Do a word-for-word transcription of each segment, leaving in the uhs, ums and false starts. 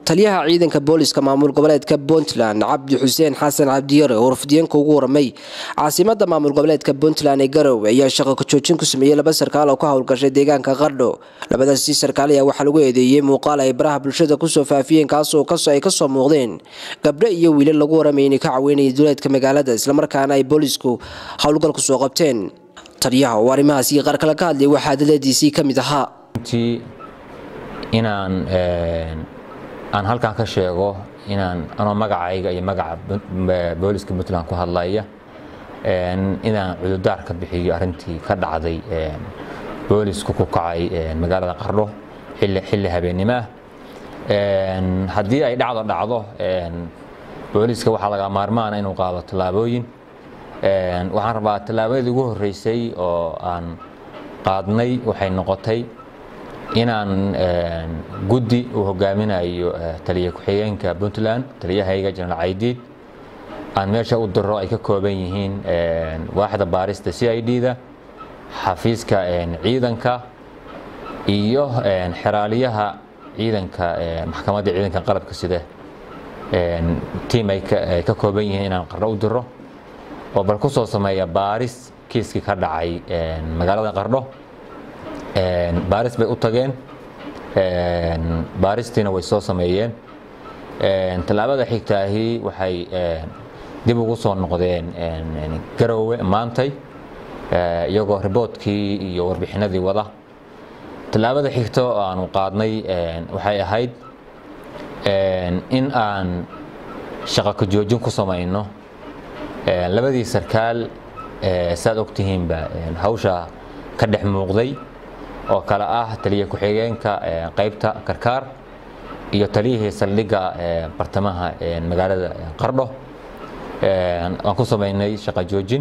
taliyaha ciidanka booliska maamul goboleedka Puntland Cabdi Xuseen Xasan Cabdiyare oo rafdiyanka ugu waramay caasimada maamul goboleedka Puntland ee Garowe ayaa shaqo ka joojin ku sameeyay laba sarkaal oo ka howlgashay deegaanka Qardho. labadaas sarkaal ayaa waxa lagu eedeeyay muuqaal ay baraha bulshada ku soo faafiyeen kaas oo ka soo ay ka soo muuqdeen gabdho iyo wiilal lagu waramay in ka caawinayay dowladka magaalada isla markaana ay boolisku howlgal ku soo qabteen. taliyaha oo arrimahaasi qaar kale ka hadlay waxa dadadiisii kamid ahaa inaan aan halkaan ka sheego inaan ano magacayga iyo magaca booliska Puntland ku hadlaya inaan cududaar ka bixiyo arintii ka dhacday boolisku ku kacay magaalada Qardho xilli xilli habeenimo hadii ay dhacdo dhacdo booliska waxa laga maarmaan inuu qaado talaabooyin waxaan rabaa talaabadii ugu horeysay oo aan qaadnay waxay noqotay inaan guddi uu hogaaminayo taliye ku xigeenka Puntland taliyahayga General Aidid aan meesha u diro ay ka kooban yihiin waaxda baarista C I D da xafiiska ciidanka iyo xiraaliyaha ciidanka maxkamadda ciidanka qalabka sida team ay ka kooban yihiin inaan Qardho u diro oo bal ku soo sameeya baaris kiiski ka dhacay magaalada Qardho baaris bay u tageen baaristiina way soo sameeyeen talaabada xigtaahi waxay dib ugu soo noqdeen Garowe maantay iyagoo riboodkii iyo warbixinadii wada talaabada xigto aan u qaadnay waxay ahayd in aan shaqo ka joojin ku sameeyno labadii sarkaal saad ogtihiin ba hawsha ka dhex muuqday oo kala ah taliye ku xigeenka qaybta Karkaar iyo taliyihii saldhigga bartamaha magaalada Qardho aan ku sameeynay shaqo joojin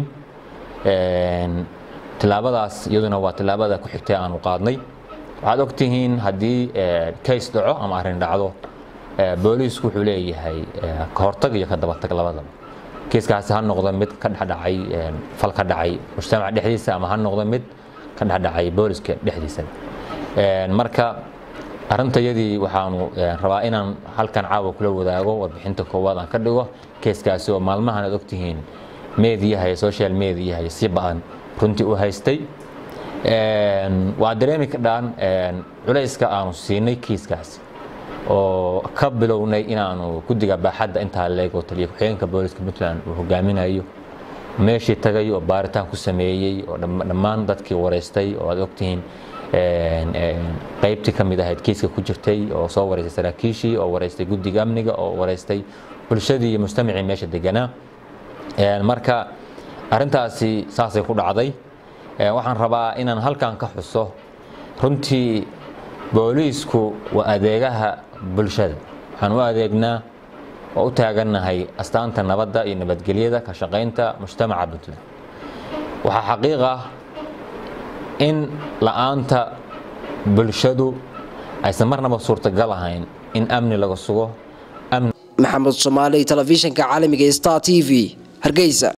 talaabadaas iyaduna waa talaabada ku xigtay aan u qaadnay waxaad ogtihiin hadii case dhaco ama arrin dhacdo boolisku wuxuu leeyahay ka hortag iyo ka daba tag labadaba kiiskaasi ha noqdo mid ka dhacay fal ka dhacay mujtamaca dhexdiisa ama ha noqdo mid ka dhacay booliska dhexdiisa marka arintayadii waxaanu rabaa inaan halkan caawa kula wadaago warbixinta koowaad aan ka dhigo kiiskaasi oo maalmahan aad ogtihiin media iyo social media iyo si baan runtii u haystay waa dareemi ka dhaan culayska aanu siinay kiiskaasi oo ka bilownay inaanu guddiga baaxadda inta leego taliye ku xigeenka booliska Puntland uu hogaaminayo meeshii tagay oo baaritaan ku sameeyay oo dhammaan dadkii wareystay oo aad ogtihiin qaybtii kamid ahayd kiiska ku jirtay oo soo wareystay saraakiishii oo wareystay guddiga amniga oo wareystay bulshadii iyo mujtamacii meesha deganaa marka arintaasi saasay ku dhacday waxaan rabaa inaan halkaan ka xuso runtii boolisku waa adeegaha bulshada waxaan u adeegnaa oo u taaganahay astaanta nabadda iyo nabadgelyada ka shaqeynta mujtamaca Puntland waxa xaqiiq ah in la'aanta bulshadu aysan marnaba suurtagal ahayn in amni laga sugo Maxamed Soomaali telefishinka caalamiga Star T V Hargeysa.